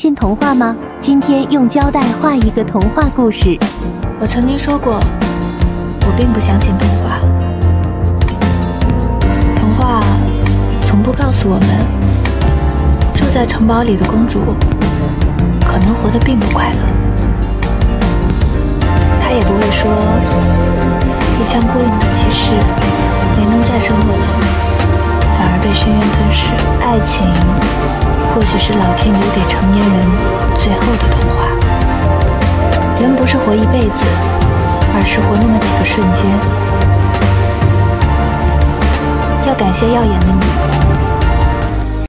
信童话吗？今天用胶带画一个童话故事。 我曾经说过，我并不相信童话。童话从不告诉我们，住在城堡里的公主可能活得并不快乐。她也不会说，一腔孤勇的骑士没能战胜恶龙，反而被深渊吞噬。爱情或许是老天留给成年人最后的童话。人不是活一辈子，而是活那么几个瞬间。要感谢耀眼的你，